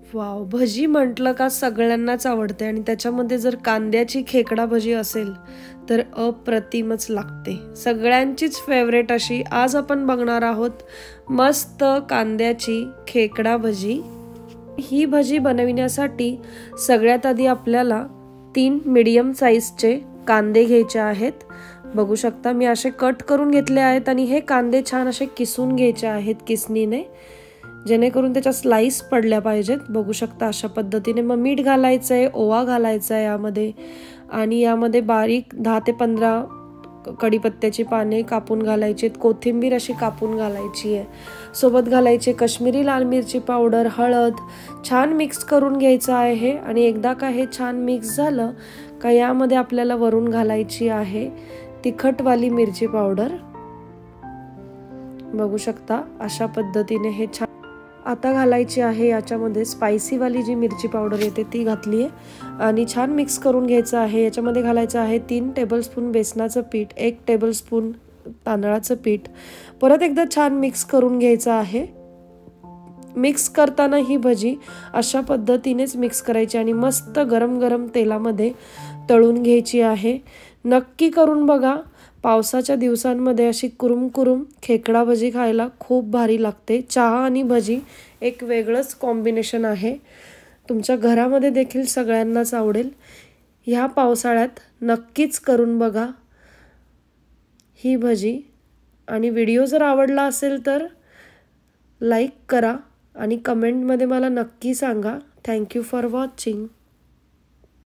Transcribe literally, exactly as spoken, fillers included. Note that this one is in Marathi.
वाव, भजी म्हटलं का सगळ्यांनाच आवडते आणि त्याच्यामध्ये जर कांद्याची खेकडा भजी असेल तर अप्रतिमच लागते. सगळ्यांचीच फेवरेट अशी आज आपण बघणार आहोत मस्त कांद्याची खेकडा भजी. ही भजी बनविण्यासाठी सगळ्यात आधी आपल्याला तीन मीडियम साईजचे कांदे घ्यायचे आहेत. बघू शकता मी असे कट करून घेतले आहेत आणि हे कांदे छान असे किसून घ्यायचे आहेत किसणीने, जेणेकरून त्याच्या स्लाइस पडल्या पाहिजेत. बघू शकता अशा पद्धतीने. मग मीठ घालायचं आहे, ओवा घालायचा आहे यामध्ये, आणि यामध्ये बारीक दहा ते पंधरा कढीपत्त्याची पाने कापून घालायची आहेत, कोथिंबीर अशी कापून घालायची आहे, सोबत घालायचे काश्मीरी लाल मिरची पावडर, हळद. छान मिक्स करून घ्यायचं आहे हे. आणि एकदा का हे छान मिक्स झालं का यामध्ये आपल्याला वरून घालायची आहे तिखटवाली मिरची पावडर. बघू शकता अशा पद्धतीने हे छान. आता घालायची आहे याच्यामध्ये स्पायसीवाली जी मिरची पावडर येते ती घातली आहे आणि छान मिक्स करून घ्यायचं आहे. याच्यामध्ये घालायचं आहे तीन टेबलस्पून बेसनाचं पीठ, एक टेबलस्पून तांदळाचं पीठ. परत एकदा छान मिक्स करून घ्यायचं आहे. मिक्स करताना ही भजी अशा पद्धतीनेच मिक्स करायची आणि मस्त गरम गरम तेलामध्ये तळून घ्यायची आहे. नक्की करून बघा. पावसाच्या दिवसांमध्ये अशी कुरुम कुरुम खेकडा भजी खायला खूप भारी लागते. चहा आणि भजी एक वेगळंच कॉम्बिनेशन आहे. तुमच्या घरामध्ये देखील सगळ्यांनाच आवडेल. ह्या पावसाळ्यात नक्कीच करून बघा ही भजी. आणि व्हिडिओ जर आवडला असेल तर लाईक करा आणि कमेंटमध्ये मला नक्की सांगा. Thank you for watching.